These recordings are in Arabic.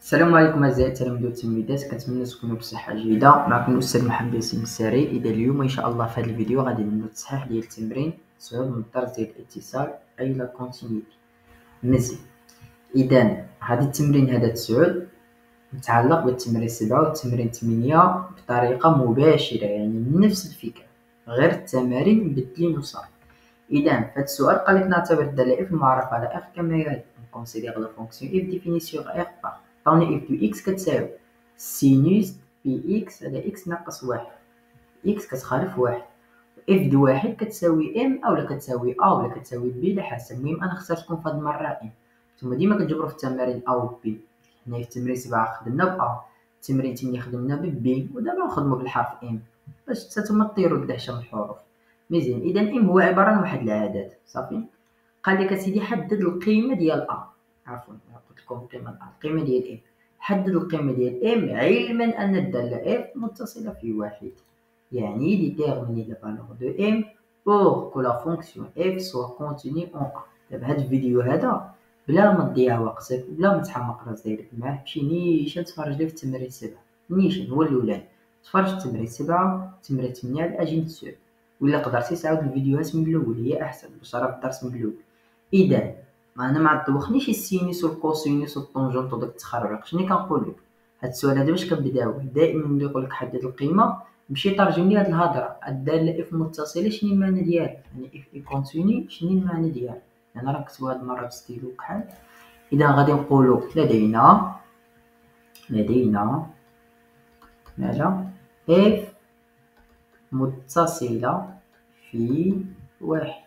السلام عليكم أعزائي التلاميذ والتلميذات، كنتمنى تكونوا بصحة جيدة. معكم الأستاذ محمد ياسين الساري. إذا اليوم إن شاء الله في هذا الفيديو غادي نديرو التصحيح ديال التمرين 9 من الدرس ديال الاتصال أي لا كونتينيتي. مزيان، إذا هذا التمرين هذا 9 متعلق بالتمرين 7 والتمرين 8 بطريقة مباشرة، يعني نفس الفكرة غير التمارين مبدلين وصافي. إذا في هذا السؤال قال لك نعتبر الدالة f المعرفة على f كما يلي. نكونسيدير لا فونكسيون f définie sur f par عطاوني f دو x كتساوي سينوس بي x على x ناقص واحد، x كتخالف واحد، f دو واحد كتساوي m أولا كتساوي a ولا كتساوي b على حسب. المهم أنا اخترتكم في هاد المرة m. نتوما ديما كتجبروا في التمارين a و b. حنايا في التمرين 7 خدمنا ب a، التمرين 8 خدمنا ب b، ودابا نخدمو بالحرف m باش حتى نتوما طيروا الدهشة من الحروف. مزيان، إذا ام هو عبارة عن واحد العدد صافي. قال لك أسيدي حدد القيمة ديال أ، عفوا قلت لكم القيمة ديال ام. حدد القيمة ديال ام علما أن الدالة اف متصلة في واحد، يعني déterminer la valeur de m pour que la fonction f soit contenue en a. دابا هاد الفيديو هذا بلا ما تضيع وقتك بلا ما تحمق راس ديالك معاه، مشي نيشان تفرج لي في التمرين 7 نيشان هو الأولاني. تفرج في التمرين 7 التمرين 8 على أجي 9، ولا قدرتي تعاود الفيديوهات من الأول هي أحسن باش تعرف الدرس من الأول. إذا أنا ما دوخنيش السينوس والكوسينوس والطونجونت وداك التخربيق. شني كنقول لك هاد السؤال هذا باش كنبداوه دائما ملي يقول لك حدد القيمة مشي ترجم لي هاد الهضرة. الدالة اف متصلة شني المعنى ديالها؟ يعني اف اي كونتيني شني المعنى ديالها؟ أنا راه كتبوا هاد المرة بستيلو كحل. إذا غادي نقولو لدينا ماذا؟ اف متصلة في واحد،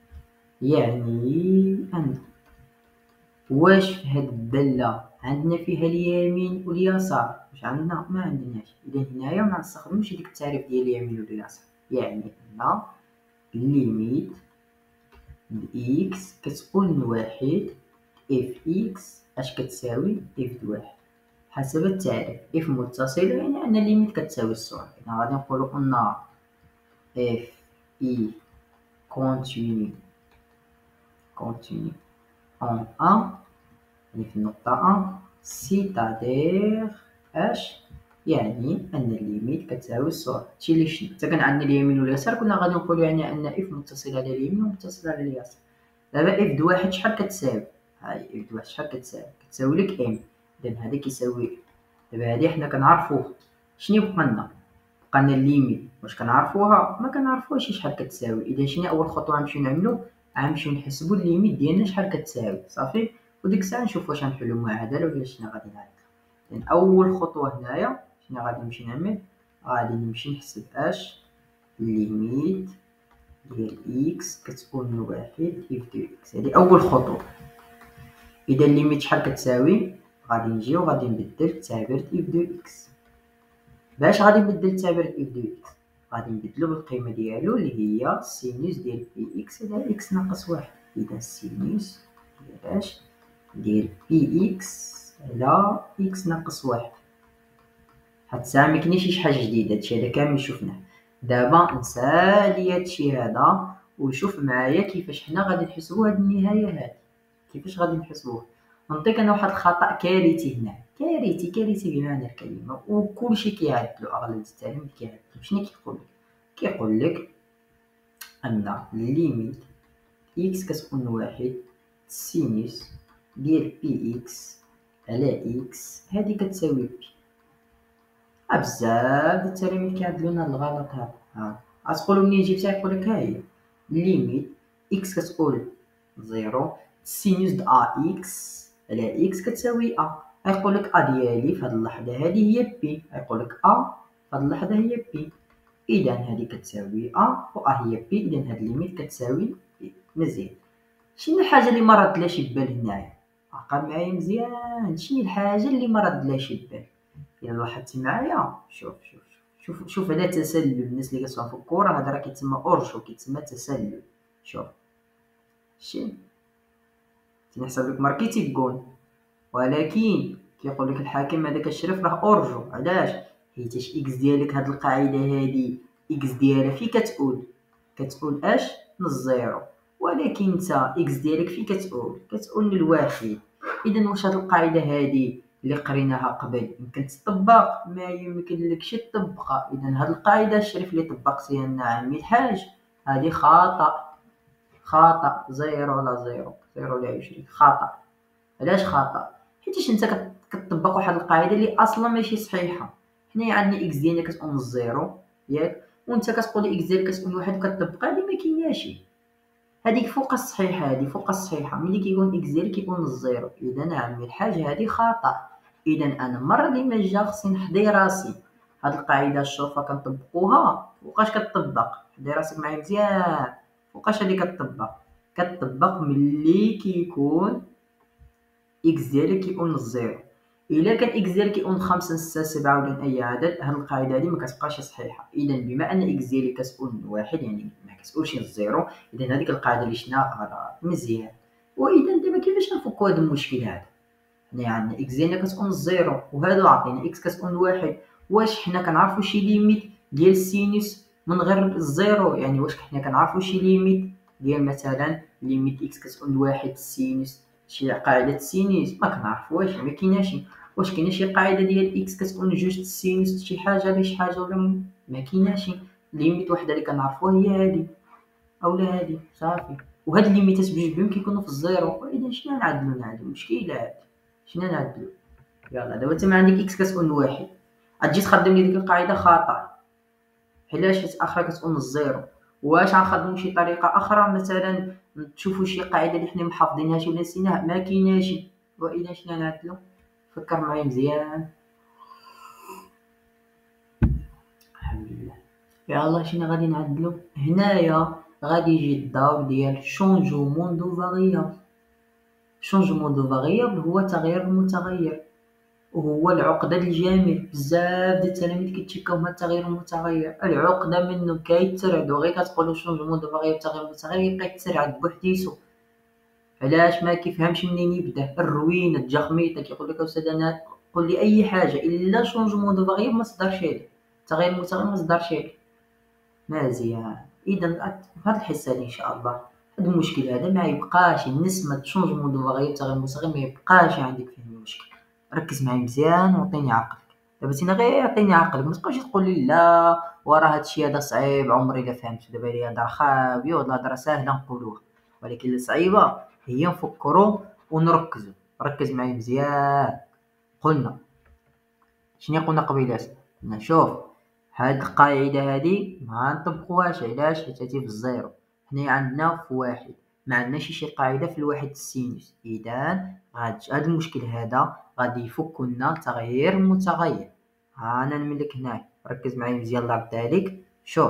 يعني أن واش في هاد الدالة عندنا فيها اليمين واليسار؟ واش عندنا؟ ما عندناش. إذا هنايا ما نستخدموش ديك التعريف ديال اليمين واليسار، يعني أن ليميت إكس كتكون من واحد اف إكس اش كتساوي اف د واحد حسب التعريف. اف متصلة يعني أن ليميت كتساوي السرعة. إذا غادي نقولو أن اف إي كونتيني en 1 يعني في النقطة 1 سيتادير اش يعني أن الليميت كتساوي السرعة. هادشي اللي شفنا. إذا كان عندنا اليمين واليسار كنا غادي نقولو يعني أن اف متصلة على اليمين ومتصلة على اليسار. دابا اف د واحد شحال كتساوي؟ هاي اف د واحد شحال كتساوي؟ كتساوي لك ام. إذا هذا كيساوي. دابا هادي حنا كنعرفوها. شنو بقى لنا؟ بقى لنا الليميت. واش كنعرفوها؟ ما كنعرفوهاش شحال كتساوي. إذا شنو أول خطوة غنمشيو نعملو؟ غنمشيو نحسبو الليميت ديالنا شحال كتساوي صافي، وديك الساعة نشوفو واش غنحلو معادلة ولا شنو غادي نعمل. إذن أول خطوة هنايا شنو غادي نمشي نعمل؟ غادي نمشي نحسب اش الليميت ديال إكس كتكون من واحد اف دو إكس. هادي أول خطوة. إذا الليميت شحال كتساوي؟ غادي نجي وغادي نبدل التعبير اف دو إكس. باش غادي نبدل التعبير اف دو إكس؟ غادي نبدلو بالقيمة ديالو اللي هي سينوس ديال بي إكس على إكس ناقص واحد. إذا سينوس ديال اش؟ ديال بي إكس على إكس ناقص واحد. هاد الساعة مكاينش شي حاجة جديدة، هادشي هذا كامل شفناه. دابا نسالي هادشي هذا وشوف معايا كيفاش حنا غادي نحسبو هاد النهاية هادي. كيفاش غادي نحسبوها؟ نعطيك أنا واحد الخطأ كارثي هنا، كارثي بمعنى الكلمة، وكلشي كيعدلو أغلب التلاميذ كيعدلو. شنو كيقولك؟ كيقولك أن ليميت إكس كتكون من واحد سينوس ديال بي إكس على إكس هادي كتساوي بي. بزاف د التلاميذ كيعدلو لنا هاد الغلط هذا. غتقولو منين جبتها؟ يقولك ها هي ليميت إكس كتكون زيرو سينوس د أ إكس على إكس كتساوي أ. غيقولك أ ديالي في هاد اللحظة هادي هي بي، غيقولك أ في هاد اللحظة هي بي. إذا هادي كتساوي أ و أ هي بي، إذا هاد ليميت كتساوي بي. مزيان. شنو الحاجة اللي ما ردلاش البال هنايا؟ عقل معايا مزيان. شنو الحاجة اللي ما ردلاش البال؟ إلا لاحظتي معايا شوف هذا تسلل. الناس اللي كتفهم في الكورة هذا راه كيتسمى أورجو، كيتسمى تسلل. شوف شتي تنحسب لك ماركيتي بجول، ولكن كيقول لك الحاكم هذاك الشريف راه أورجو. علاش؟ حيتاش إكس ديالك هاد القاعدة هادي إكس ديالها فين كتقول اش؟ من الزيرو، ولكن نتا إكس ديالك فين كتقول للواحد. إذا واش هاد القاعدة هادي اللي قريناها قبل يمكن تطبق، ما يمكنلكش تطبقها. إذا هاد القاعدة الشريف اللي طبقتيها لنا عمي الحاج هذه خطأ. خطأ، زيرو على زيرو، زيرو على 20 خطأ. علاش خطأ؟ حيتاش انت كتطبق واحد القاعدة اللي اصلا ماشي صحيحة. حنايا عندنا اكس ديالنا كتكون الزيرو ياك، وانت كتقولي اكس ديالك كتكون واحد وكتطبقها، هادي مكيناش. هاديك فوق الصحيحة، هادي فوق الصحيحة. ملي كيكون اكس ديالك كيكون الزيرو، اذا عمي الحاج هادي خطأ. اذا انا المرة اللي ما جا خصني نحضي راسي هاد القاعدة شوفها كنطبقوها فوقاش كتطبق. حضي راسك معايا مزيان، فوقاش هادي كتطبق؟ كتطبق ملي كيكون اكس ديالك كيكون الزيرو. الا كان اكس ديالك كيكون 5 6 7 ولا اي عدد، هاد القاعده هادي ما كتبقاش صحيحه. اذا بما ان اكس ديالك كتكون واحد يعني ما كتكونش الزيرو، اذا هذيك القاعده اللي شفناها غلط مزيان. واذا دابا كيفاش نفكوا هذا المشكل هذا؟ حنا عندنا اكس ديالنا كتكون الزيرو وهذا عطينا اكس كتكون واحد. واش حنا كنعرفوا شي ليميت ديال السينوس من غير الزيرو؟ يعني واش حنا كنعرفوا شي ليميت ديال مثلا ليميت اكس كتكون واحد السينوس، شي قاعده السينوس ما كنعرفوهاش، ما كايناش. واش كاينه شي قاعده ديال اكس كتكون جوج السينوس شي حاجه ولا شي حاجه ولا ما كايناش. ليميت وحده اللي كنعرفوها هي هذه اولا هذه صافي. وهاد الليميتات بجوج بهم كيكونوا في الزيرو. واذا شنو نعدلو؟ المشكله هذه شنو نعدلو؟ يلا دابا انت ما عندك اكس كتكون واحد، غتجي تخدم لي ديك القاعده خطا. علاش؟ حيت اخرى كتكون الزيرو. واش غنخدمو شي طريقه اخرى مثلا تشوفوا شي قاعده اللي حنا محافظينهاش ولا نسيناها؟ ما كايناش. واذا شنو نعدلو؟ فكر معايا مزيان. الحمد لله. يلا شنو غادي نعدلو هنايا؟ غادي يجي الدور ديال شونجمون دو فاريابل. شونجمون دو فاريابل هو تغيير المتغير، وهو العقدة الجامد. بزاف ديال التلاميذ كيتشكاو من التغيير المتغير. العقدة منه كيتسرعدو غير كتقولو شونجمون دو فاريابل تغيير المتغير يبقى يتسرعد بوحديتو. علاش؟ ما كيفهمش منين يبدا. الروينة التجخميطة كيقولك أستاذ أنا قول لي أي حاجة إلا شونجمون دو فاريابل ما تصدرش عليه، تغيير المتغير ما تصدرش عليه. مزيان. إذا في هاد الحصة هادي إن شاء الله هاد المشكل هذا ما يبقاش. النسمة شونجمون دو فاريابل تغيير المتغير ما يبقاش عندك فيه المشكل. ركز معايا مزيان وعطيني عقلك. دابا سينا غير عطيني عقلك، ما تبقاش تقول لي لا وراه هادشي هذا صعيب عمري لا فهمت. دابا هي هضره خاويه ولا هضره ساهله نقولوها، ولكن الصعيبه هي نفكروا ونركزوا. ركز معايا مزيان. قلنا شنو قلنا قبيلات؟ قلنا شوف هاد القاعده هادي ما نطبقوهاش. علاش؟ حيت هادي في الزيرو. حنا عندنا في واحد، ما عندناش شي قاعده في الواحد السينوس. اذا هاد المشكل هذا غادي يفك لنا تغيير المتغير. انا نملك هنايا. ركز معايا مزيان الله يرضي عليك. شوف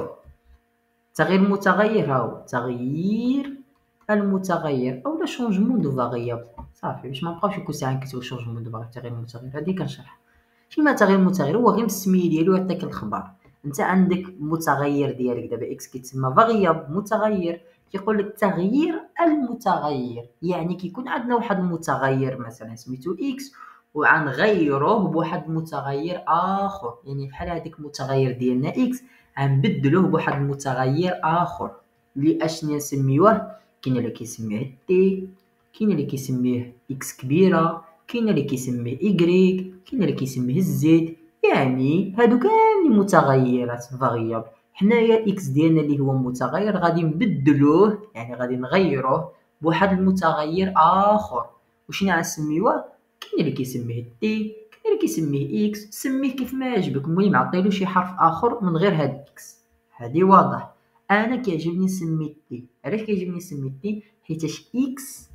تغيير المتغير هاو تغيير المتغير اولا شونجمون دو فاريابل. صافي باش ما نبقاوش كل ساعه نكتبو شونجمون دو فاريابل تغيير المتغير. هادي كنشرح كيما تغيير المتغير هو غير السميه ديالو يعطيك الخبر. انت عندك متغير ديالك دابا اكس كيتسمى فاريابل متغير. كيقول لك تغيير المتغير، يعني كيكون عندنا واحد المتغير مثلا سميتو اكس وغنغيروه بواحد المتغير اخر. يعني بحال هذاك المتغير ديالنا اكس غنبدلوه بواحد المتغير اخر اللي اشني نسميوه. كاين اللي كيسميه تي، كاين اللي كيسميه اكس كبيره، كاين اللي كيسميه إيكغيك، كاين اللي كيسميه الزد. يعني هادو كاملين متغيرات فاريابل. حنايا اكس ديالنا اللي هو متغير غادي نبدلوه، يعني غادي نغيروه بواحد المتغير اخر. وشنو غنسميوه؟ كاين اللي كيسميه تي، كاين اللي كيسميه اكس. سميه كيف ما عجبك، المهم عطيلو شي حرف اخر من غير هاد اكس. هادي واضح. انا كيعجبني نسمي تي. علاش كيعجبني نسمي تي؟ حيتاش اكس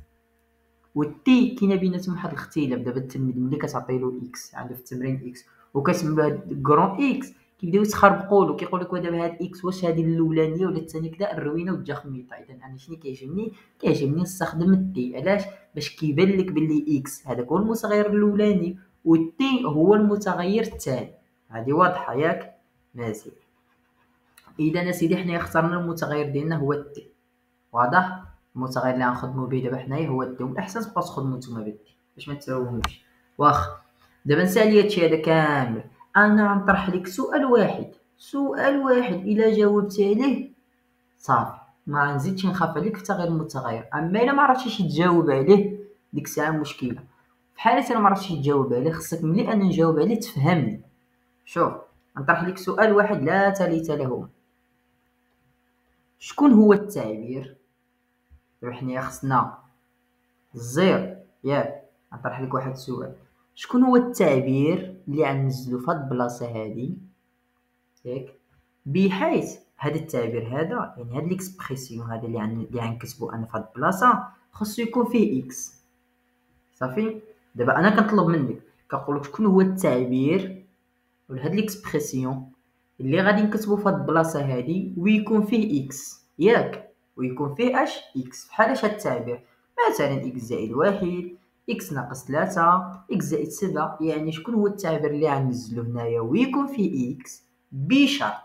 والتي كاينه بيناتهم واحد الاختلاف. دابا التلميذ ملي كتعطيلو اكس عنده في التمرين اكس وكتسميو هاد كرون اكس كيبداو يتخربقولو كيقول لك دابا هاد اكس واش هادي الاولانيه ولا الثانيه كذا. الروينه والتجخميطه. اذا انا شنو كيعجبني؟ كيعجبني نستخدم التي. علاش؟ باش كيبان لك بلي اكس هذاك هو المتغير الاولاني والتي هو المتغير الثاني. هذه واضحه ياك؟ مزيان. اذا اسيدي حنايا اخترنا المتغير ديالنا هو التي. واضح؟ المتغير اللي غنخدمو به دابا حنايا هو التي. والاحسن تبقاو تخدمو نتوما بالتي باش ما تساووهمش. واخا دابا نسالي هادشي هذا كامل. انا غنطرح لك سؤال واحد، سؤال واحد الا جاوبتي عليه صافي ما غنزيدش نخاف عليك في تغيير المتغير. اما الا ما عرفتيش تجاوب عليه ديك الساعه مشكله. في حالة انا معرفتش تجاوب عليه خصك ملي انا نجاوب عليه تفهمني. شوف نطرح لك سؤال واحد لا ثالث له. شكون هو التعبير؟ دابا حنايا خصنا الزير ياك. نطرح لك واحد السؤال، شكون هو التعبير اللي غنزلو في هاد البلاصه هادي ياك، بحيث هاد التعبير هذا يعني هاد ليكسبرسيون هذا اللي غنكتبو انا في هاد البلاصه خاصو يكون فيه اكس. صافي. دابا انا كنطلب منك كنقولك شكون هو التعبير ولا هاد ليكسبرسيون اللي غادي نكتبو في هاد البلاصه هادي ويكون فيه اكس ياك، ويكون فيه اش اكس. بحال اش هاد التعبير؟ مثلا اكس زائد واحد، اكس ناقص 3، اكس زائد 7. يعني شكون هو التعبير اللي غنزلو هنايا ويكون فيه اكس بشرط،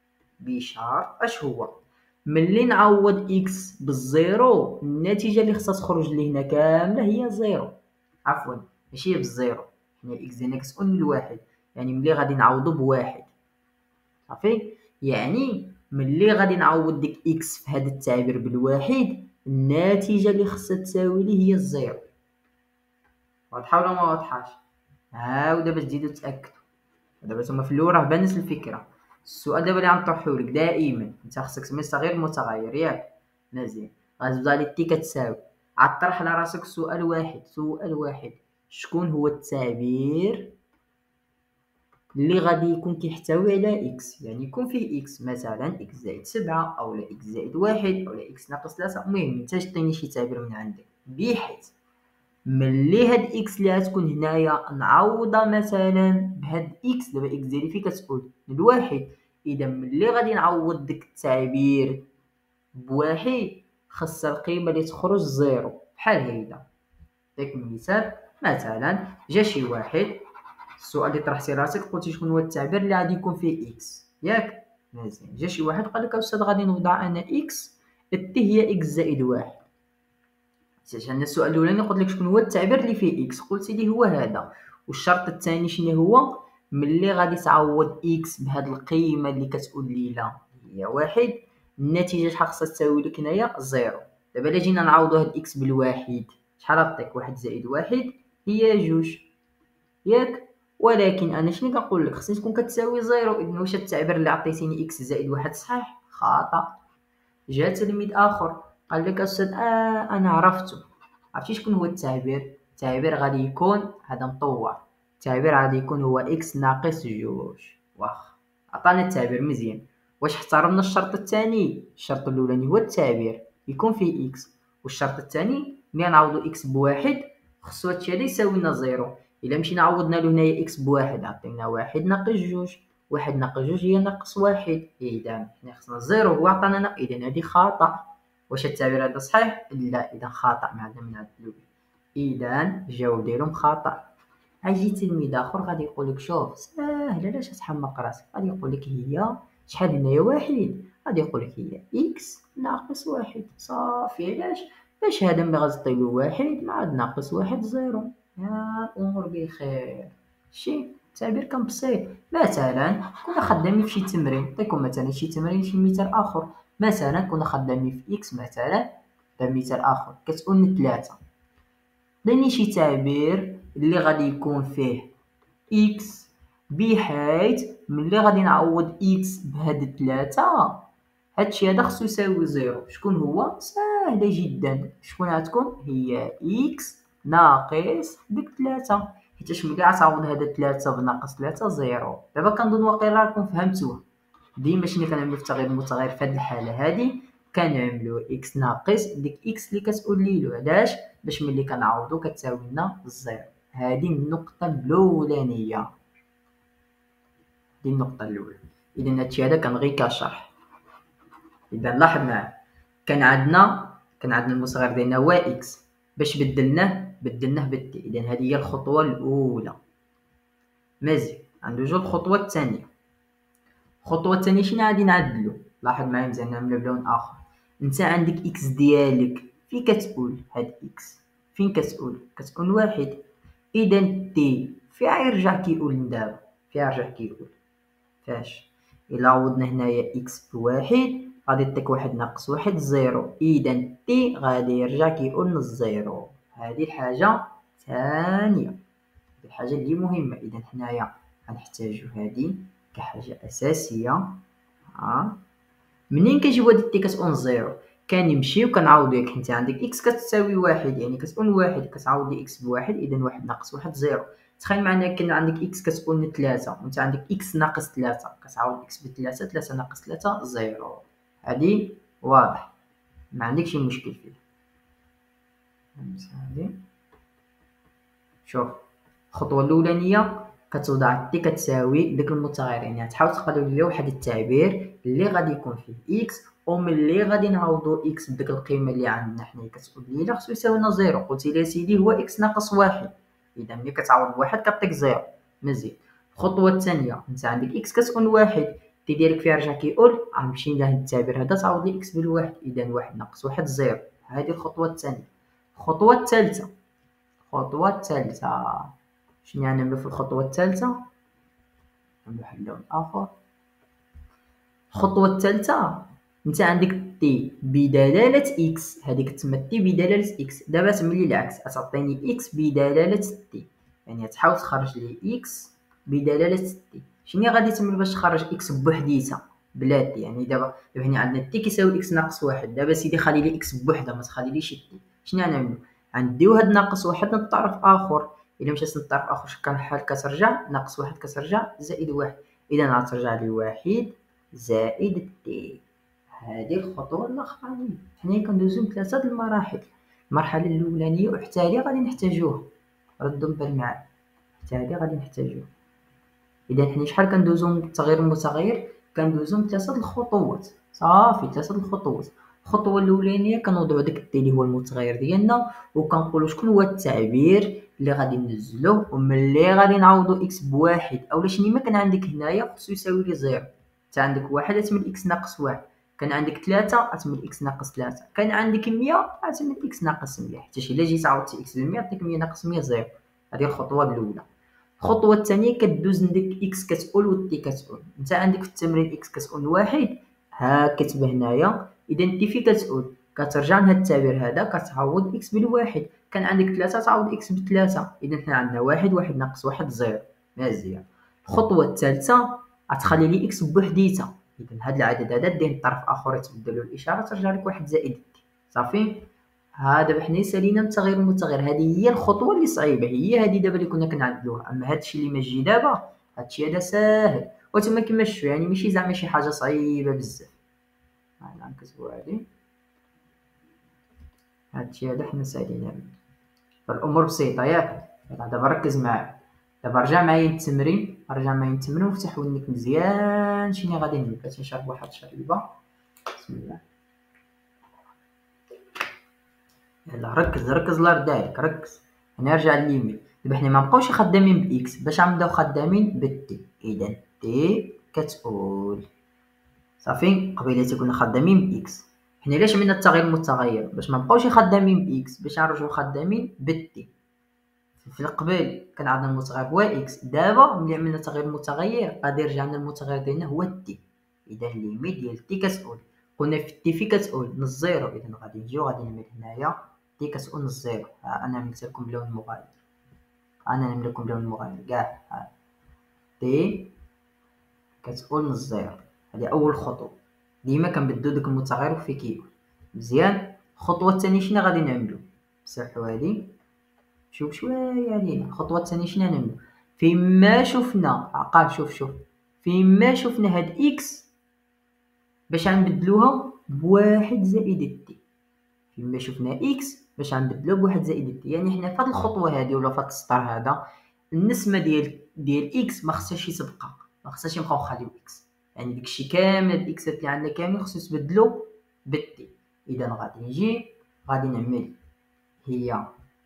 اش هو؟ ملي نعوض اكس بالزيرو النتيجه اللي خصها تخرج لي هنا كامله هي زيرو. عفوا ماشي هي بالزيرو، هي اكس ديالنا كتكون الواحد. يعني ملي غادي نعوضو بواحد صافي، يعني ملي غادي نعوض ديك اكس في هذا التعبير بالواحد النتيجه اللي خصها تساوي لي هي الزيرو. واضحه ولا ما واضحاش؟ هاو دابا تزيدو تاكدوا. دابا نتوما في الاول راه بانت الفكره. السؤال دابا اللي غنطرحو لك دائما انت خصك تسمي صغير المتغير ياك. مزيان. غتبدا لي تي كتساوي، عاد طرح على راسك سؤال واحد، شكون هو التعبير اللي غادي يكون كيحتوي على اكس، يعني يكون فيه اكس، مثلا اكس زائد 7 او لا اكس زائد 1 او لا اكس ناقص 3. المهم انت تعطيني شي تعبير من عندك بحيث ملي هاد اكس اللي غتكون هنايا نعوضها مثلا بهاد اكس. دابا اكس ديالي فين كتكون الواحد، اذا ملي غادي نعوض داك التعبير بواحد خاص القيمه اللي تخرج زيرو. بحال هيدا داك المثال، مثلا جا شي واحد السؤال اللي طرحتي راسك قلتي شكون هو التعبير اللي غادي يكون فيه اكس ياك. مزيان. جا شي واحد قال لك استاذ غادي نوضع انا اكس تي هي اكس زائد واحد. عندنا السؤال الاولاني قلت لك شكون هو التعبير اللي فيه اكس، قلتي لي هو هذا. والشرط الثاني شنو هو؟ ملي غادي تعوض اكس بهاد القيمه اللي كتقول لي لا هي واحد النتيجه شحال خصها تساوي لك هنايا زيرو. دابا الا جينا نعوضو هاد اكس بالواحد شحال غطيك؟ واحد زائد واحد هي جوج ياك. ولكن انا شنو كنقول لك؟ خصني تكون كتساوي زيرو. اذا واش التعبير اللي عطيتيني اكس زائد واحد صحيح؟ خطا. جا تلميذ اخر قال لك استاذ انا عرفتي شكون هو التعبير؟ التعبير غادي يكون هذا مطور. التعبير غادي يكون هو اكس ناقص جوج. واخا عطانا التعبير مزيان. واش احترمنا الشرط الثاني؟ الشرط الاولاني هو التعبير يكون فيه اكس، والشرط الثاني ملي نعوضو اكس بواحد خصو هادشي هذا يساوي لنا زيرو. الا مشينا عوضنا له هنايا اكس بواحد عطينا واحد ناقص جوج، واحد ناقص جوج هي ناقص واحد. اذا حنا خصنا الزيرو هو عطانا اذا هادي خطا. واش التعبير هذا صحيح؟ لا اذا خطا ما عندنا من نعدلو به. اذا الجواب ديالهم خطا. اجي تلميذ اخر غادي يقول لك شوف ساهله علاش تحمق راسك، غادي يقول لك هي شحال هنايا واحد، غادي يقول لك هي اكس ناقص واحد صافي. علاش؟ باش هذا ملي غتعطيلو واحد مع هاد ناقص واحد زيرو. يا الامور بخير. شي التعبير كان بسيط. مثلا كنا خدامين في شي تمرين، نعطيكم مثلا شي تمرين شي مثال اخر. مثلا كنا خدامين في اكس مثلا، هذا مثال اخر كتقول 3. عطيني شي تعبير اللي غادي يكون فيه اكس بحيث ملي غادي نعوض اكس بهاد 3 هادشي هذا خصو يساوي زيرو. شكون هو؟ ساهله جدا. شكون غتكون؟ هي اكس ناقص ديك 3، حيتاش ملي غتعوض هاد 3 بناقص 3 زيرو. دابا كنظن واقيلا راكم فهمتوها. ديما شنو كنعملو في التغيير المتغير في هاد الحاله هادي؟ كنعملو اكس ناقص ديك اكس اللي كتقول ليلو. علاش؟ باش ملي كنعوضو كتساوي لنا زيرو. هذه النقطة الأولانية. دي النقطة الأولى. إذا هادشي هذا كان غير كشرح. إذا لاحظ معايا كان عندنا المصغر ديالنا هو إكس، باش بدلناه بالتي. إذا هذه هي الخطوة الأولى. مزيان. غندوزو للخطوة الثانية. الخطوة الثانية شنو غادي نعدلو؟ لاحظ معايا مزيان نعملو بلون آخر. أنت عندك إكس ديالك فين كتقول؟ هاد إكس فين كتقول؟ كتكون واحد. إذا تي فين غيرجع كيقول دابا؟ فين غيرجع كيقول؟ فاش؟ إلا عوضنا هنايا إكس بواحد غادي يعطيك واحد ناقص واحد زيرو. إذا تي غادي يرجع كيقول الزيرو. هذه الحاجة ثانية. الحاجة اللي مهمة، إذا حنايا غنحتاجو هادي كحاجة أساسية. منين كنجيبو هاد تي كتكون زيرو؟ كنمشيو كنعوضو، ياك انت عندك اكس كتساوي واحد يعني كتكون واحد، كتعوض لي اكس بواحد، اذا واحد ناقص واحد زيرو. تخيل معنا كان عندك اكس كتكون 3 وانت عندك اكس ناقص 3، كتعوض اكس بثلاثة، 3 ناقص 3 زيرو. هادي واضح، ما عندك شي مشكل فيه. هادي شوف، الخطوة الأولانية كتوضع تي كتساوي داك المتغير، يعني تحاول تقرب لي واحد التعبير اللي غادي يكون فيه اكس، وملي غادي نعوضو اكس بديك القيمة اللي عندنا حنايا كتقول لي خصو يساوي لنا زيرو. قلتي لي سيدي هو اكس ناقص واحد، إذا ملي كتعوض بواحد كتعطيك زيرو. مزيان. الخطوة الثانية، انت عندك اكس كتكون واحد، تي ديالك فيها رجع كيقول غنمشي لهاد التعبير هذا تعوض لي اكس بالواحد، إذا واحد ناقص واحد زيرو. هذه الخطوة الثانية. الخطوة الثالثة، شنو غنعملو في الخطوة الثالثة؟ نعملو واحد اللون آخر. الخطوة الثالثة، انت عندك تي بدلالة اكس، هادي كتسمى تي بدلالة اكس. دابا تملي العكس، غتعطيني اكس بدلالة تي، يعني تحاول تخرج لي اكس بدلالة تي. شنو غادي تعمل باش تخرج اكس بوحديتها بلا تي؟ يعني دابا هنا عندنا تي كيساوي اكس ناقص واحد، دابا سيدي خلي لي اكس بوحدها ما تخليليش تي. شنو غنعملو؟ غنديو هاد ناقص واحد للطرف اخر، الا مشات للطرف اخر شكون الحال كترجع ناقص واحد كترجع زائد واحد، اذا غترجع لي واحد زائد تي. هذه الخطوة الأخرانية. حنايا كندوزو ثلاثة د المراحل. المرحلة الأولانية وحتى هادي غادي نحتاجوها، ردوا البال معايا، حتى هادي غادي نحتاجوها. إذا حنا شحال كندوزو من التغيير المتغير؟ كندوزو من ثلاثة د الخطوات، صافي 3 د الخطوات. الخطوة الأولانية كنوضعو داك تي اللي هو المتغير ديالنا، وكنقولو شكون هو التعبير اللي غادي ننزلوه، وملي غادي نعوضو اكس بواحد أولا شنو ما كان عندك هنايا خصو يساوي لي زيرو. انت عندك واحد غتمل اكس ناقص واحد، كان عندك 3 غتمل اكس ناقص 3، كان عندك 100 غتمل اكس ناقص 100، حيت الا جيت عوضتي اكس ب100 عطيك 100 ناقص 100 زيرو. هذه الخطوة الأولى. الخطوة الثانية كدوز من ديك اكس كتقول و تي كتقول. انت عندك في التمرين اكس كتقول واحد، ها كتبه هنايا، إذا تي في كتقول كترجع لهاد التعبير هذا كتعوض اكس بالواحد، كان عندك 3 تعوض اكس بثلاثة، إذا حنا عندنا واحد، واحد ناقص واحد زيرو. مزيان. الخطوة الثالثة غتخلي لي اكس بوحديتها، إذا هاد العدد هذا ديه الطرف آخر يتبدلو الإشارة ترجع لك واحد زائد تي. صافي. دابا حنا سالينا من التغيير المتغير، هذه هي الخطوة اللي صعيبة، هي هذه دابا اللي كنا كنعدلوها. أما هادشي اللي ماجي دابا، هادشي هذا ساهل، وتما كيما شفتو يعني ماشي زعما شي حاجة صعيبة بزاف. غنكتبو هادي، هادشي هذا حنا ساليناه، فالأمور بسيطة ياك. دابا ركز معايا، دابا رجع معايا للتمرين، وفتح ودنك مزيان. شنو غادي ندير؟ باش نشرب واحد الشريبة. بسم الله. يلا ركز الله يرضي عليك، ركز. نرجع لليمين. دابا حنا ما بقاوش خدامين باكس، باش غنبداو خدامين بالتي. اذا تي كتقول صافي، قبيله كنا خدامين باكس. حنا علاش عملنا التغيير المتغير؟ باش ما نبقاوش خدامين باكس، باش نرجعو خدامين بالتي. في القبل كان عندنا المتغير هو اكس، دابا ملي عملنا تغيير المتغير غادي يرجع لنا المتغير ديالنا هو تي. اذا الليميت ديال تي كتقول، قلنا في تي في كتقول نص زيرو، اذا غادي نجيو غادي نعمل هنايا تي كتقول نص زيرو. انا عملت لكم بلون مغاير، انا نعمل لكم بلون مغاير كاع. تي كتقول نص زيرو، هذه اول خطوه. ديما كنبدلو داك المتغير في كيقول. مزيان. الخطوه الثانيه شنو غادي نعملو؟ مسحوا هذه، شوف شويه علينا. الخطوه الثانيه شنو نعملو؟ فيما شفنا عقل، شوف فيما شفنا هاد اكس باش غنبدلوها بواحد زائد تي. فيما شفنا اكس باش غنبدلوها بواحد زائد تي، يعني حنا فهاد الخطوه هادي ولا فهاد السطر هذا النسمه ديال اكس ما خصهاش تبقى، ما خصهاش نبقاو خاليو اكس، يعني داكشي كامل الاكسات اللي عندنا كاملين خصو يتبدلوا بالتي. اذا غادي نجي غادي نعمل هي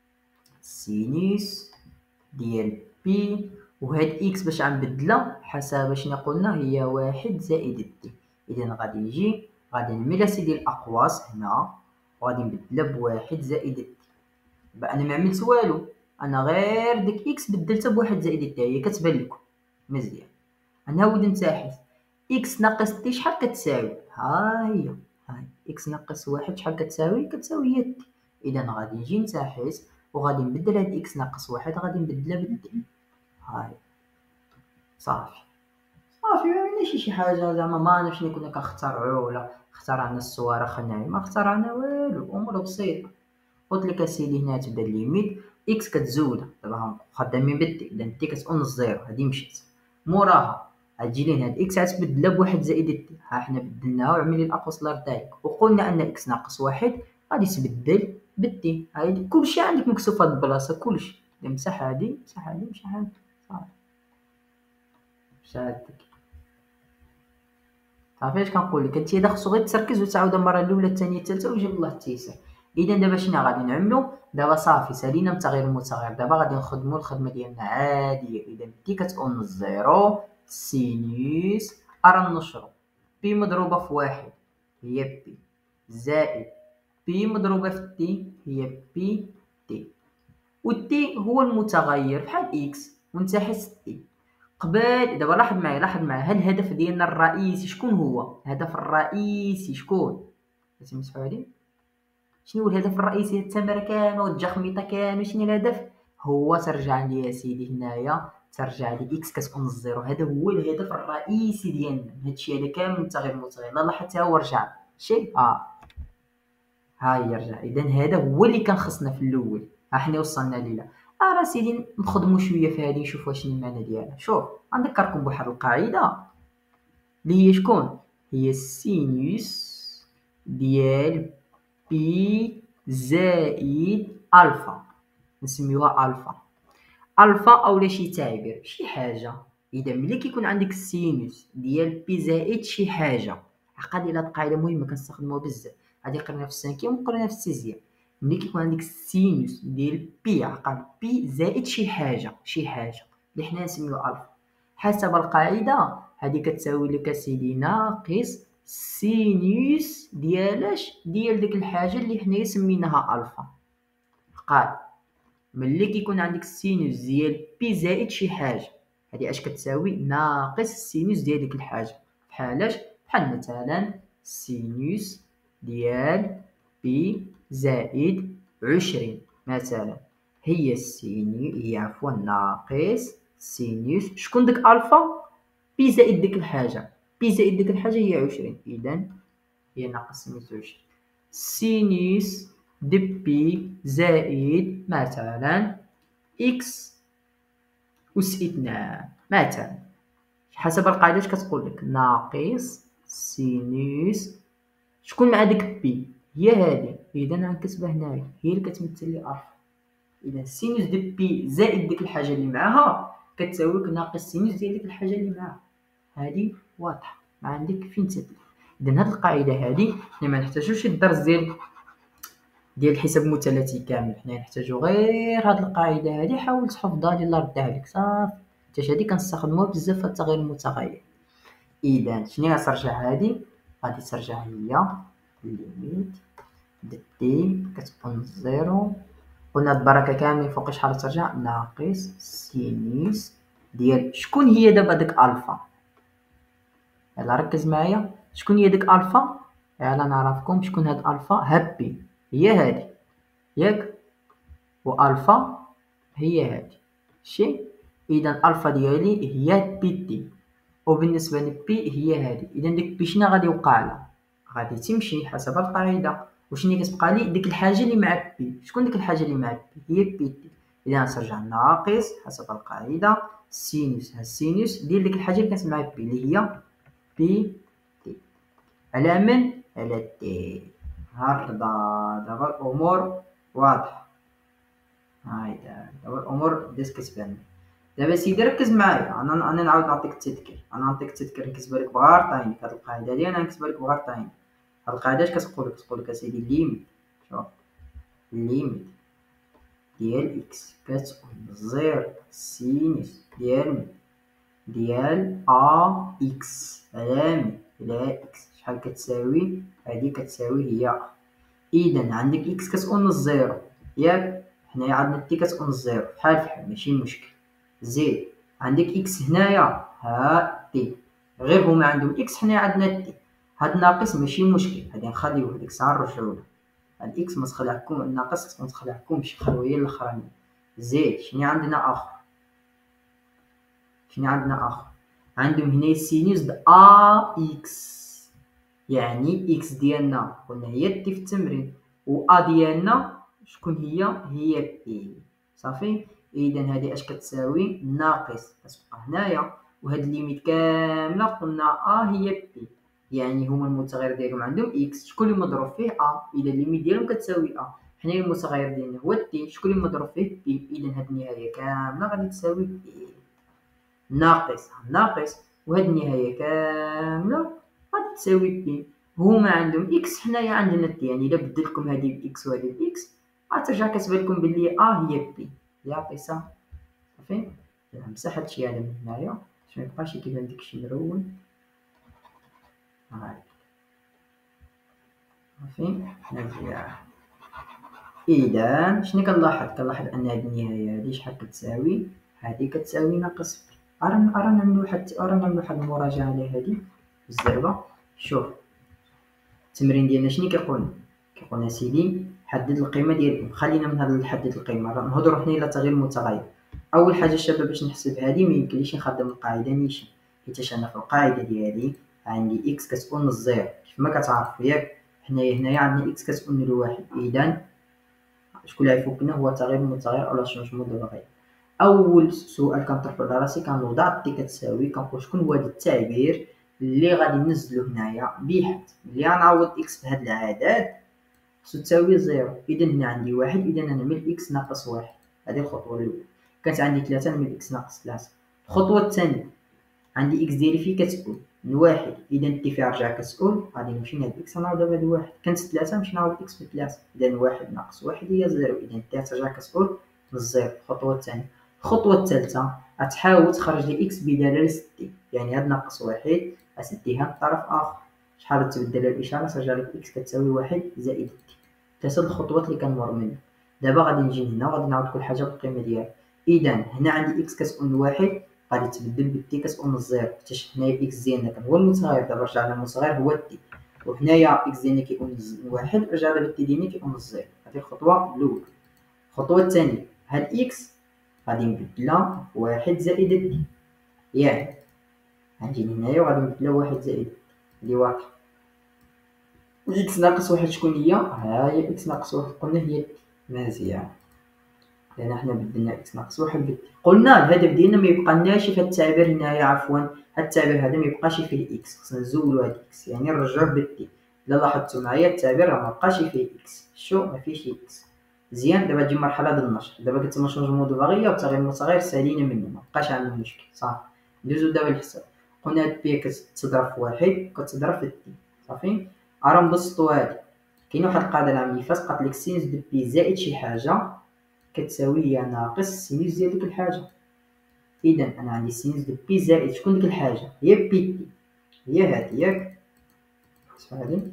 سينوس ديال بي، وهاد اكس باش غنبدلها حسب شنو قلنا هي واحد زائد تي. اذا غادي نجي غادي نعمل اسيدي الاقواس هنا، وغادي نبدلها بواحد زائد تي. انا ما عملت والو، انا غير ديك اكس بدلتها بواحد زائد تي، هي كتبان لكم مزيان. غنعاود نتاحس اكس ناقص تي شحال كتساوي؟ ها هي اكس ناقص واحد شحال كتساوي؟ كتساوي هي تي. اذا غادي نجي نتاحس وغادي نبدل هاد إكس ناقص واحد غادي نبدلها بالتي. هاي صافي صافي، ماشي شي حاجة زعما ما نعرفش شنو كنا كنخترعو ولا اخترعنا الصواريخ الناعمة، ما اخترعنا والو، أمور بسيطة. قلت لك اسيدي هنا تبدا الليميت إكس كتزودها، دابا خدامين بالتي، إذا تي كتكون الزيرو هادي مشات، موراها غتجي لينا هاد إكس غتبدلها بواحد زائد التي، ها حنا بدلناها وعملي الأقوس لا تاعك، وقلنا أن إكس ناقص واحد غادي تبدل بالتي. هاي كلشي عندك مكتوب في هاد البلاصة كلشي، مسح هادي مسح هادي مسح هادي صافي مشات. صافي اش كنقول لك، انت خصو غير تركز وتعاود المره الاولى الثانيه الثالثه ويجيب الله التيسير. اذا دابا شنو غادي نعملو؟ دابا صافي سالينا من تغيير المتغير، دابا غادي نخدمو الخدمه ديالنا عاديه. اذا تي كتكون الزيرو سينوس ارا نشرو بي مضروبه في واحد هي بي زائد بي مضروبه في تي هي بي تي، والتي هو المتغير بحال اكس ونتحس تي. قبل دابا لاحظ معايا لاحظ معايا، ها الهدف ديالنا الرئيسي شكون هو؟ الهدف الرئيسي شكون؟ تسمعوا عليه؟ شنو هو الهدف الرئيسي ديال التمرة كاملة والتجخميطة كاملة؟ شنو الهدف؟ هو ترجع لي يا سيدي هنايا، ترجع لي اكس كتكون الزيرو، هذا هو الهدف الرئيسي ديالنا. هادشي هذا كامل انت غير متغير، لا لاحظت ها هو رجع شي ها هي رجع. اذا هذا هو اللي كان خصنا في الاول، ها حنا وصلنا ليه. راه سيدي نخدموا شويه في هذه نشوفوا شنو المعنى ديالها. شوف غنذكركم بواحد القاعده اللي هي شكون؟ هي السينوس ديال بي زائد الفا، نسميوها الفا. الفا اولا شي تعبير شي حاجه. اذا ملي كيكون عندك السينوس ديال بي زائد شي حاجه، عقل هاد القاعده مهمه كنستخدموها بزاف، هادي قريناها في السانكيام وقريناها في السيزيام. ملي كيكون عندك السينوس ديال بي، عقل بي زائد شي حاجه شي حاجه اللي حنا نسميوها الفا، حسب القاعده هادي كتساوي لك اسيدي ناقص سينوس ديالاش ديال ديك الحاجه اللي حنايا سميناها الفا. قال ملي كيكون عندك السينوس ديال بي زائد شي حاجه، هادي اش كتساوي؟ ناقص السينوس ديال ديك الحاجه. بحالاش؟ بحال مثلا سينوس ديال بي زائد 20 مثلا، هي هي عفوا ناقص سينوس شكون ديك الفا؟ بي زائد ديك الحاجه، بي زائد ديك الحاجه هي 20، اذا هي ناقص سينوس 20 سينوس دي بي زائد مثلا إكس أس 2 مثلا. حسب القاعدة اش كتقول لك؟ ناقص سينوس شكون مع ديك بي؟ هي هادي، إذا غنكتبها هنايا هي اللي كتمثل لي ألفا. إذا سينوس دي بي زائد ديك الحاجة اللي معاها كتساوي لك ناقص سينوس ديال ديك الحاجة اللي معاها. هادي واضحة ما عندك فين تدل. إذا هاد القاعدة هادي حنا ما نحتاجوش الدرس ديال الحساب المثلثي كامل، حنا نحتاجو غير هاد القاعده هادي، حاول تحفظها لي الله ردها لك صافي. حتى هادي كنستخدموها بزاف في التغيير المتغير. اذا شنو غترجع هادي؟ غادي ترجع هي ليميت د تي كتكون زيرو، قلنا البركه كاملين فوق شحال ترجع؟ ناقص سينوس ديال شكون هي دابا ديك الفا؟ يلا ركز معايا، شكون هي ديك الفا؟ يلا نعرفكم شكون هاد الفا. هابي هي هادي ياك، والفا هي هادي شي. اذا الفا ديالي هي بي تي، وبالنسبه لبي هي هادي. اذا ديك بي شنو غادي يوقع لها؟ غادي تمشي حسب القاعده. وشنو كتبقى لي؟ ديك الحاجه اللي مع بي. شكون ديك الحاجه اللي مع بي؟ هي بي تي. اذا نرجع ناقص حسب القاعده سينوس، ها السينوس ديال ديك الحاجه اللي كانت مع بي اللي هي بي تي على من؟ على تي. هكذا دابا الامور واضحه. هاي دابا الامور بدات كتبان. دابا سيدي ركز معايا، انا نعاود نعطيك التذكير، انا نعطيك التذكير نكتبها لك بغارطاين. هاد القاعده هادي انا نكتبها لك بغارطاين. هاد القاعده اش كتقول لك؟ كتقول لك اسيدي ليميت، شوف ليميت ديال اكس كتكون زيرو سينوس ديال اكس علامه على اكس شحال كتساوي؟ هادي كتساوي هي. اذا عندك اكس كتكون الزيرو ياك، حنايا عندنا تي كتكون الزيرو بحال بحال ماشي مشكل. زيد عندك اكس هنايا ها تي، غير هما عندهم اكس حنايا عندنا تي. هاد ناقص ماشي مشكل، هادي نخليوه ديك الساعه نرجعوه. الإكس ما تخلعكم، الناقص ما تخلعكمش، خلو هي الأخرانية. زيد شنو عندنا آخر؟ عندهم هنا سينوس د إكس، يعني إكس ديالنا قلنا هي تي في التمرين، و ديالنا شكون هي بي. صافي. إذا هذه اش كتساوي؟ ناقص، كتبقى هنايا، وهاد الليميت كاملة قلنا هي بي، يعني هما المتغير ديالهم عندهم إكس، شكون اللي مضروب فيه إذا الليميت ديالهم كتساوي حنايا المتغير ديالنا هو تي، شكون اللي مضروب فيه بي، إذا هاد النهاية كاملة غادي تساوي بي ناقص وهاد النهاية كاملة غادي تساوي بي. هما عندهم إكس، حنايا عندنا تي، يعني إلا بدلتكم هادي بإكس وهادي بإكس غترجع كتبان لكم بلي هي بي. يعطي صافي. نمسح هادشي هذا من هنايا باش ميبقاش كيبان داكشي مرون. صافي مزيان. إذا شنو كنلاحظ أن هاد النهاية هادي شحال كتساوي؟ هادي كتساوي ناقص بي. أرا نعملو واحد المراجعة على هادي بالزربة. شوف التمرين ديالنا شنو كيقولنا سيدي حدد القيمة ديال خلينا من هاد حدد القيمة، نهضرو حنا على تغيير المتغير. أول حاجة الشباب باش نحسب هادي ميمكنليش نخدم القاعدة نيشان، حيتاش أنا في القاعدة ديالي عندي إكس كتكون للزيرو كيفما كتعرفو ياك. حنايا هنايا عندنا إكس كتكون لواحد، إذا شكون اللي غيفوقنا هو تغيير المتغير أو لا شونجمون دو فاريابل. أول سؤال كنطرحو على راسي كنوضع تي كتساوي كنقول شكون هو هاد التعبير اللي غادي ننزلو هنايا بحث ملي غنعوض إكس بهاد العدد خصو تساوي زيرو. إذا هنا عندي واحد، إذا نعمل إكس ناقص واحد، هادي الخطوة الأولى. كانت عندي ثلاثة نعمل إكس ناقص ثلاثة. الخطوة الثانية عندي إكس ديالي فين كتكون؟ من واحد، إذا تي فيها رجع كتكون غادي نمشي نهاد إكس نعوضها بهاد واحد. كانت ثلاثة نمشي نعوض إكس بثلاثة، إذا واحد ناقص واحد هي زيرو، إذا تي ترجع كتكون للزيرو. الخطوة الثانية. الخطوة الثالثة غتحاول تخرج لي إكس بدلالة تي، يعني هاد ناقص واحد غتديها للطرف آخر، شحال تبدل الإشارة ترجع لك إكس كتساوي واحد زائد تي. ثلاثة الخطوات اللي كنمر منها. دابا غادي نجي هنا وغادي نعوض كل حاجة بالقيمة ديالها. إذا هنا عندي إكس كتكون لواحد غادي تبدل بالتي كتكون للزيرو، حيتاش هنايا إكس ديالنا كان هو المتغير، دابا رجعنا المتغير هو التي، وهنايا إكس ديالنا كيكون لواحد رجع دابا التي ديالنا كيكون للزيرو. هادي الخطوة الأولى. الخطوة الثانية هاد إكس غادي نبدلها بواحد زائد التي، يعني غنجي هنايا وغادي نبدلها بواحد زائد اللي واضحة. إكس ناقص واحد شكون هي؟ هي إكس ناقص واحد قلنا هي تي. مزيان، لأن حنا بدلنا إكس ناقص واحد بالتي. قلنا الهدف ديالنا ميبقالناش في هاد التعبير هنايا، عفوا هاد التعبير هذا ميبقاش فيه إكس، خصنا نزولو هاد إكس يعني نرجعوه بالتي. إلا لاحظتو معايا التعبير راه مبقاش فيه إكس، شو مفيش إكس. مزيان. دابا تجي مرحلة ديال النشر، دابا كتسمى شونجمون دو فاريابل، تغيير المتغير سالينا منه مبقاش عندنا مشكل. صافي ندوزو دابا للحساب. قلنا هاد بي كتضرب في واحد كتضرب في التي. صافي راه نبسطو هادي. كاينه واحد القاعدة العام اللي فات قالت سينوس دو بي زائد شي حاجة كتساوي هي ناقص سينوس ديال ديك الحاجة. إذا أنا عندي سينوس دو بي زائد شكون ديك الحاجة؟ هي بي تي، هي هادي ياك، هادي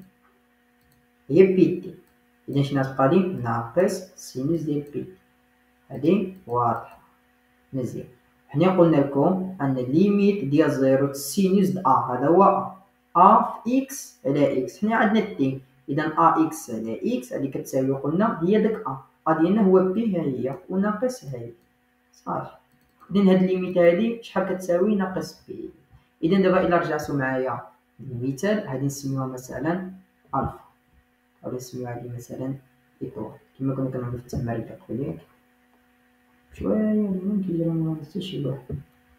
هي بي تي. إذا شنو غتبقى لي؟ ناقص سينوس ديال بي، هادي واضحة. مزيان. حنا قلنا لكم أن الليميت ديال زيرو سينوس د هذا هو في إكس على إكس، حنا عندنا تي، إذا إكس على إكس هادي كتساوي قلنا هي داك ديالنا هو بي ها هي وناقص هادي. صافي. إذا هاد الليميت هادي شحال كتساوي؟ ناقص بي. إذا دابا إلا رجعتو معايا المثال هادي نسميوها مثلا ألفا، أو نسميوها هادي مثلا إيطوال كيما كنا كنعملو في التمارين كتقول ياك. شوية من كيجيو ما حتى شي واحد.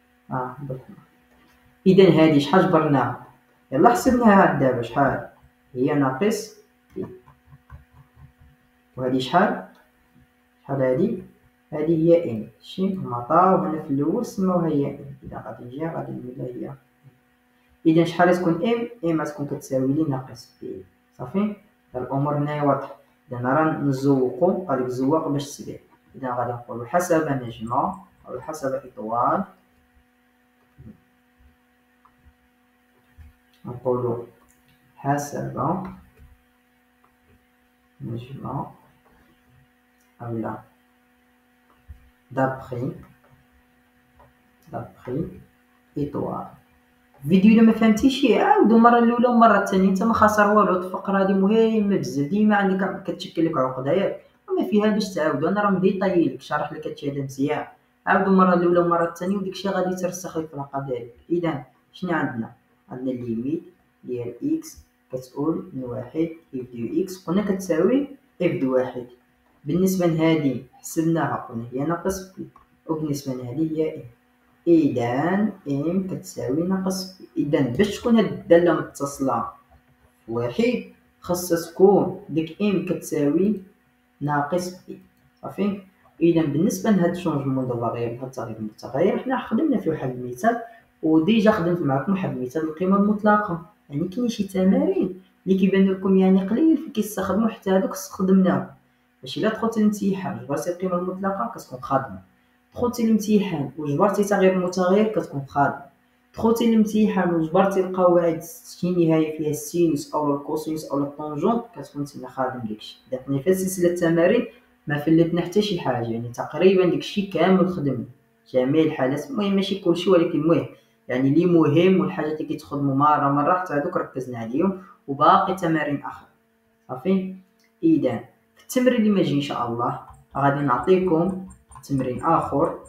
إذا هادي شحال جبرناها؟ يلا حسبناها عاد دابا شحال؟ هي ناقص بي. وهادي شحال هادي؟ هادي هي إم، شي هما عطاو هنا في الأول سماوها هي إم، إذا غادي نجي غادي نولها هي. إذا شحال تكون إم غتكون كتساوي لي ناقص بي. صافي الأمور هنايا واضحة. إذا راه نزوقو هاديك الزواق باش تبان. إذا غادي نقولو حسب نجمة أو حسب إطوال، نقولو حسب نجمة أولا d'après étoile. الفيديو الا ما فهمتيش عاودو المره الاولى والمره الثانيه، انت ما خاسر والو. هاد الفقره هادي مهمه بزاف، ديما عندك كتشكل لك عقده ياك، وما فيها باش تعاودو. انا راه مديطاي لك شارح لك هادشي هذا مزيان. عاودو المره الاولى والمره الثانيه وديكشي غادي يترسخ لك في العقل ديالك. اذا شنو عندنا الليميت ديال اكس كتقول من واحد اف ديال اكس قلنا كتساوي اف دو واحد. بالنسبه لهادي حسبناها قلنا هي ناقص بي، وبالنسبه لهادي هي ام. إذا إم كتساوي ناقص بي. إذا باش تكون هاد الدالة متصلة بواحد خاصها تكون ديك إم كتساوي ناقص بي، صافي. إذا بالنسبة لهاد الشونجمون دو فاريابل، هاد التغيير المتغير، حنا خدمنا فيه واحد المثال، وديجا خدمت معكم واحد المثال القيمة المطلقة. يعني كاين شي تمارين اللي كيبان لكم يعني قليل كيستخدموا حتى هادوك استخدمناهم، باش إلا دخلتي الامتحان جبرتي القيمة المطلقة كتكون خادمة، دخلتي الامتحان وجبرتي تغيير المتغير كتكون خادمة، دخلتي الامتحان وجبرتي القواعد شي نهاية فيها السينوس أو الكوسينوس أو الطونجون كتكون تما خادم داكشي. داخلين في سلسلة التمارين ما فلتنا حتى شي حاجة، يعني تقريبا داكشي كامل خدمنا جميع الحالات. المهم ماشي كلشي ولكن المهم يعني اللي مهم والحاجات اللي كيتخدموا مرة حتى هادوك ركزنا عليهم، وباقي تمارين أخرى صافي. إذا في التمرين اللي ماجي إن شاء الله غادي نعطيكم تمرين آخر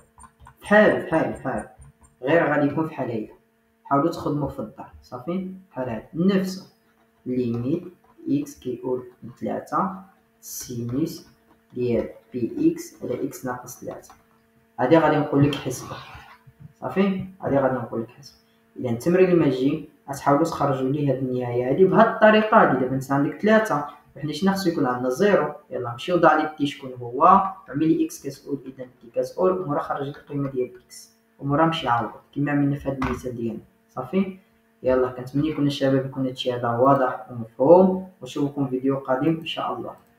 بحال غير غادي يكون بحال هيدا. حاولوا تخدموا في الدار صافي بحال هذا نفسه. ليميت اكس كيقول 3 سينوس ديال بي اكس على اكس ناقص 3. هادي غادي نقول لك حسبه صافي، هادي غادي نقول لك حسبه. اذا التمرين اللي ماجي غتحاولوا تخرجوا لي هاد النهايه هادي بهاد الطريقه هادي. دابا انت عندك 3 وحنا شنو خصو يكون عندنا 0. يلا نمشيو ضع لي بي شكون هو، عملي اكس كتقول اذا بي كتقول ومورا خرج لك القيمه ديال اكس ومورا مشي عاود كما عملنا في هاد المثال ديالنا صافي. يلا كنتمنى يكون الشباب يكون هادشي هذا واضح ومفهوم، ونشوفكم فيديو قادم ان شاء الله.